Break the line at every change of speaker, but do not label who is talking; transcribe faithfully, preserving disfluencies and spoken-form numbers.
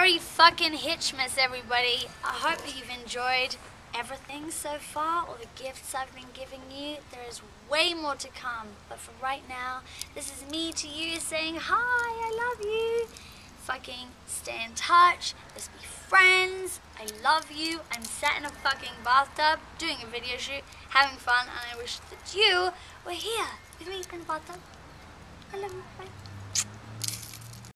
Merry fucking Hitchmas, everybody. I hope that you've enjoyed everything so far, all the gifts I've been giving you. There is way more to come, but for right now, this is me to you saying hi, I love you. Fucking stay in touch, let's be friends, I love you. I'm sat in a fucking bathtub doing a video shoot, having fun, and I wish that you were here with me in the bathtub. I love you, bye.